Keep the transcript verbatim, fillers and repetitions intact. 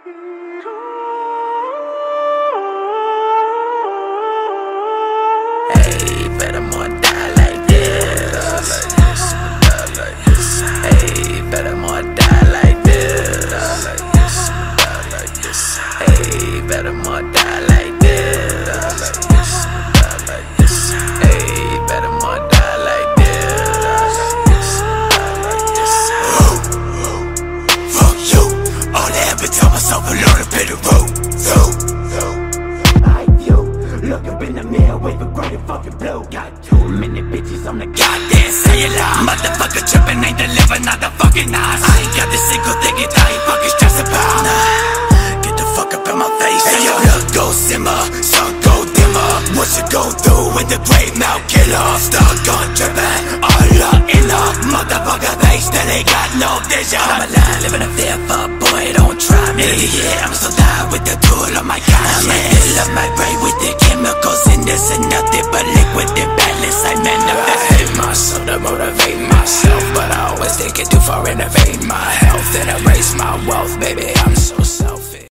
Hey, better more die like this. Die like this. Hey, better more die like this. Die like this. Die like this. Hey, better more die like this. Die like this. Die like this. Hey, better more die like this. Die like this. Die like this. Fuck you. All I ever tell myself a little bit of road. So, so. I you look up in the mirror with a great fucking blow. Got too many bitches on the goddamn cellular. Motherfucker trippin', ain't delivering not the fucking eyes. I ain't got this single thing that I ain't fucking stressed about. Nah, get the fuck up in my face. Hey yo, look, go simmer, sun go dimmer. What you go through with the great mouth killer? Stuck on trippin', all up in the motherfucker. They still ain't got no vision. I'm alive, living a fear, fuck boy, don't try me. Yeah, I'm so tired with the tool of my conscience. I fill up my brain with the chemicals in this and nothing but liquid and balance. I manifest. I hate myself to motivate myself, but I always take it too far, innovate my health and erase my wealth. Baby, I'm so selfish.